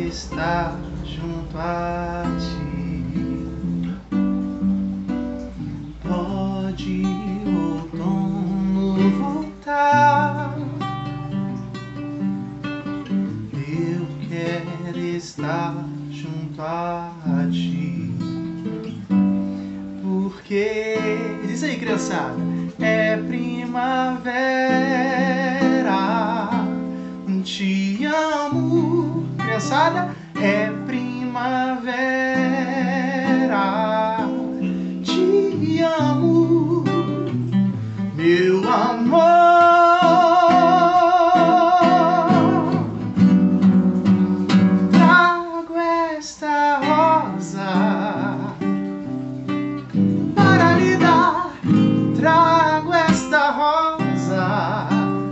estar junto a ti. Pode o outono voltar, eu quero estar junto a ti. Porque, diz aí, criançada, é primavera, te amo. Criançada, é primavera, te amo, meu amor. Trago esta rosa para lhe dar, trago esta rosa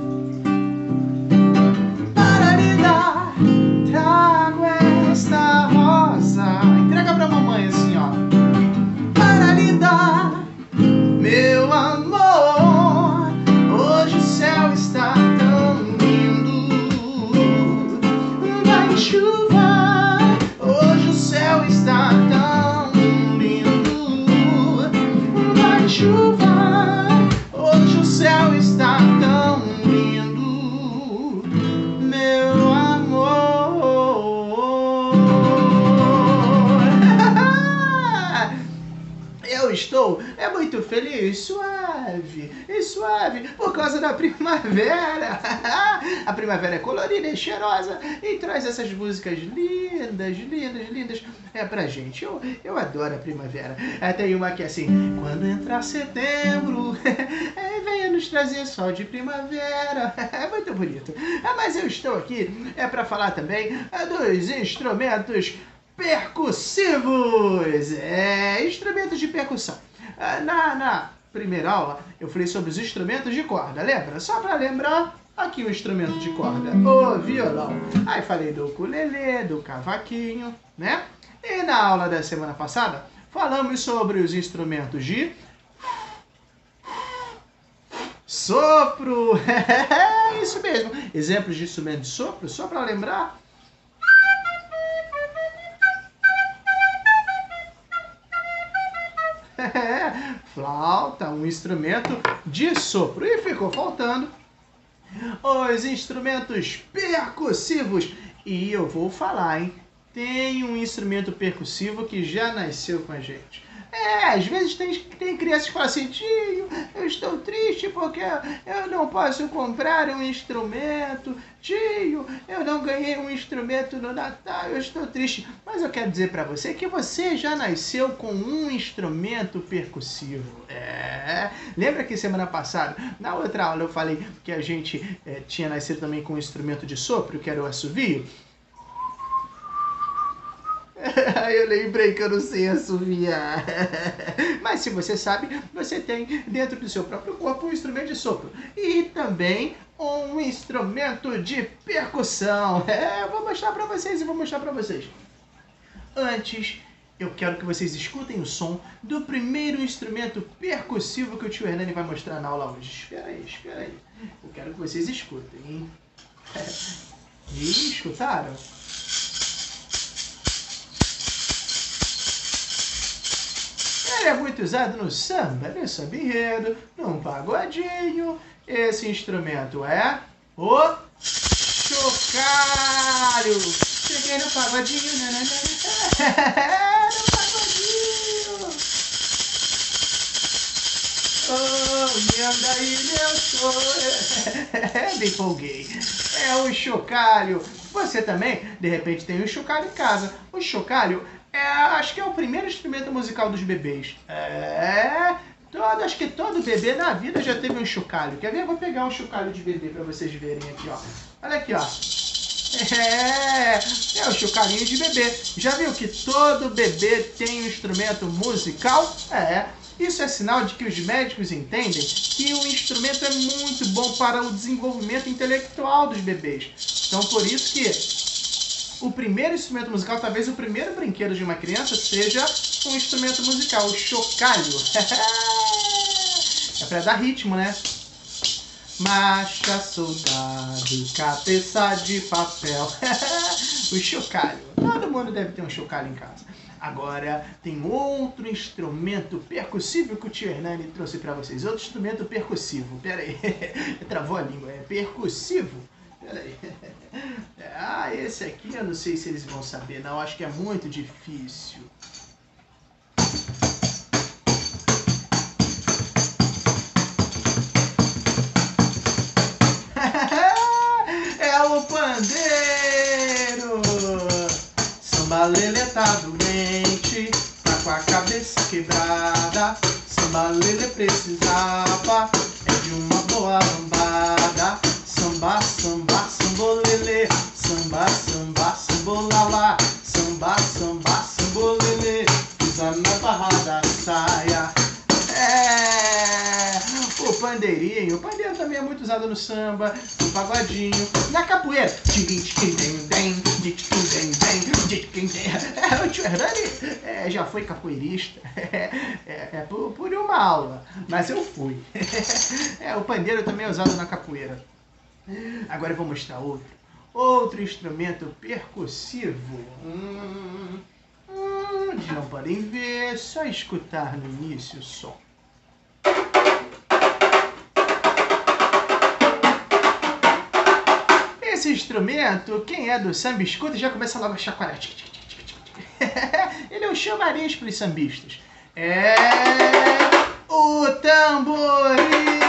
para lhe dar, trago esta rosa. Entrega pra mamãe assim, ó. Para lhe dar, meu amor. Hoje o céu está tão lindo, vai chuva. Hoje o céu está tão lindo, vai chuva. Hoje o céu está tão lindo, meu amor. Eu estou muito feliz, suave, por causa da primavera. A primavera é colorida e cheirosa e traz essas músicas lindas pra gente. Eu adoro a primavera. Tem uma que é assim: quando entrar setembro, venha nos trazer sol de primavera. É muito bonito. Mas eu estou aqui para falar também dos instrumentos percussivos. Instrumentos de percussão. Na primeira aula eu falei sobre os instrumentos de corda, lembra? Só para lembrar, aqui o instrumento de corda, o violão. Aí falei do ukulele, do cavaquinho, né? E na aula da semana passada falamos sobre os instrumentos de sopro. Isso mesmo. Exemplos de instrumento de sopro, só para lembrar. Flauta, um instrumento de sopro. E ficou faltando os instrumentos percussivos. E eu vou falar, hein? Tem um instrumento percussivo que já nasceu com a gente. Às vezes tem crianças que falam assim: tio, eu estou triste porque eu não posso comprar um instrumento. Tio, eu não ganhei um instrumento no Natal, eu estou triste. Mas eu quero dizer para você que você já nasceu com um instrumento percussivo. Lembra que semana passada, na outra aula, eu falei que a gente tinha nascido também com um instrumento de sopro, que era o assovio? Aí eu lembrei que eu não sei assoviar. Mas se você sabe, você tem dentro do seu próprio corpo um instrumento de sopro. E também um instrumento de percussão. Eu vou mostrar pra vocês e vou mostrar pra vocês. Antes, eu quero que vocês escutem o som do primeiro instrumento percussivo que o tio Hernani vai mostrar na aula hoje. Espera aí. Eu quero que vocês escutem, hein? Escutaram? Ele é muito usado no samba, no samba-enredo, num pagodinho. Esse instrumento é o chocalho. Cheguei no pagodinho, no pagodinho. Oh, me anda aí, meu sonho. Me empolguei. É o chocalho. Você também, de repente, tem um chocalho em casa. O chocalho acho que é o primeiro instrumento musical dos bebês. Acho que todo bebê na vida já teve um chocalho. Quer ver? Eu vou pegar um chocalho de bebê para vocês verem aqui, ó. Olha aqui, ó. É o chocalhinho de bebê. Já viu que todo bebê tem um instrumento musical? Isso é sinal de que os médicos entendem que o instrumento é muito bom para o desenvolvimento intelectual dos bebês. Então, por isso que o primeiro instrumento musical, talvez o primeiro brinquedo de uma criança, seja um instrumento musical, o chocalho. É para dar ritmo, né? Marcha, soldado, cabeça de papel. O chocalho. Todo mundo deve ter um chocalho em casa. Agora, tem outro instrumento percussivo que o tio Hernani trouxe para vocês. Outro instrumento percussivo. Pera aí. Travou a língua. É percussivo? Pera aí. Ah, esse aqui eu não sei se eles vão saber, não. Acho que é muito difícil. É o pandeiro! Samba Lelê tá doente, tá com a cabeça quebrada. Samba Lelê precisava de uma boa lambada. Samba, samba, sambolelê. Samba, samba, sambolala. Samba, samba, sambolelê. Pisa na barra da saia. O pandeirinho. O pandeiro também é muito usado no samba, no pagodinho, na capoeira. O tio Hernani já foi capoeirista. Por uma aula, mas eu fui. O pandeiro também é usado na capoeira. Agora eu vou mostrar outro instrumento percussivo. Eles não podem ver, só escutar no início o som. Esse instrumento, quem é do samba escuta já começa logo a chacoalhar. Ele é um chamariz para os sambistas. É o tamborim!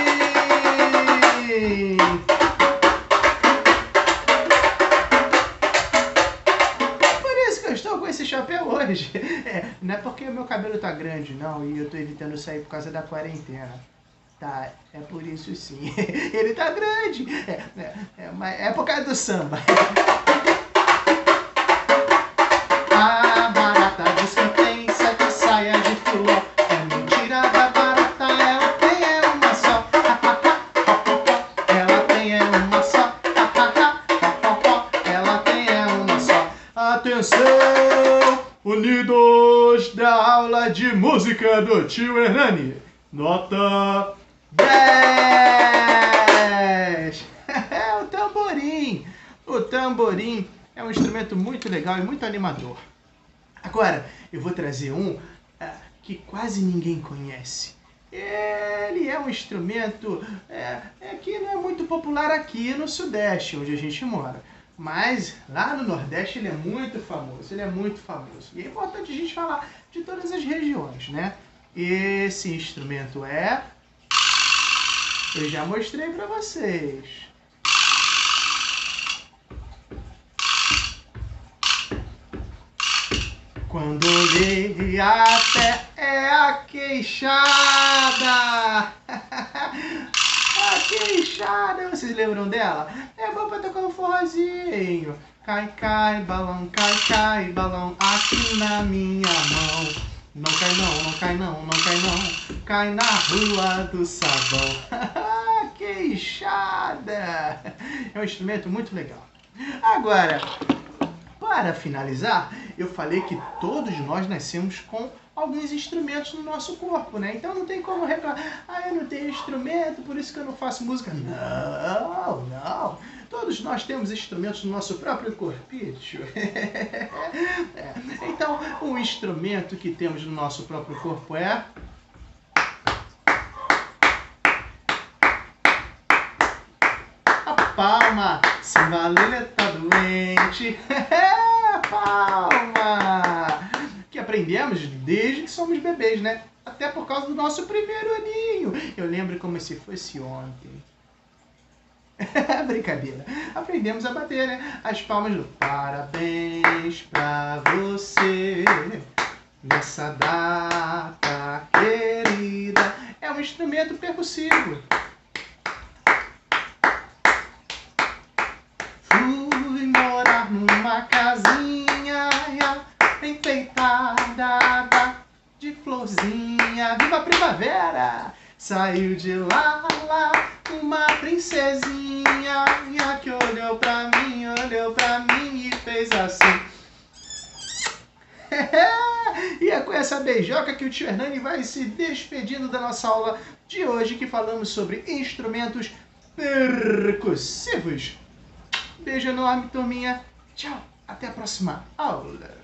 Por isso que eu estou com esse chapéu hoje. Não é porque o meu cabelo tá grande, não, e eu tô evitando sair por causa da quarentena. Tá, é por isso sim. Ele tá grande. Mas é por causa do samba. A barata diz que tem 7 saias de filó. É mentira da barata, ela tem uma só. Ela tem uma só. Ela tem uma só. Atenção, unidos da aula de música do tio Hernani. Nota 10! O tamborim! O tamborim é um instrumento muito legal e muito animador. Agora, eu vou trazer um que quase ninguém conhece. Ele é um instrumento que não é muito popular aqui no Sudeste, onde a gente mora. Mas lá no Nordeste ele é muito famoso, E é importante a gente falar de todas as regiões, né? Esse instrumento eu já mostrei para vocês. Quando lhe até é a queixada. A queixada, vocês lembram dela? É bom pra tocar um forrozinho. Cai, cai, balão, aqui na minha mão. Não cai não, não cai não, não cai não. Cai na rua do sabão. Queixada! É um instrumento muito legal. Agora, para finalizar, eu falei que todos nós nascemos com alguns instrumentos no nosso corpo, né? Então não tem como reclamar. Eu não tenho instrumento, por isso que eu não faço música. Não, não. Todos nós temos instrumentos no nosso próprio corpício. Então, o instrumento que temos no nosso próprio corpo é... a palma. Samba Lelê tá doente. Palma. Que aprendemos desde que somos bebês, né? Até por causa do nosso primeiro aninho. Eu lembro como se fosse ontem. Brincadeira. Aprendemos a bater, né? As palmas do parabéns pra você nessa data querida. É um instrumento percussivo. Fui morar numa casinha enfeitada de florzinha. Viva a primavera! Saiu de lá, uma princesinha que olhou pra mim e fez assim. E é com essa beijoca que o tio Hernani vai se despedindo da nossa aula de hoje, que falamos sobre instrumentos percussivos. Beijo enorme, turminha. Tchau! Até a próxima aula!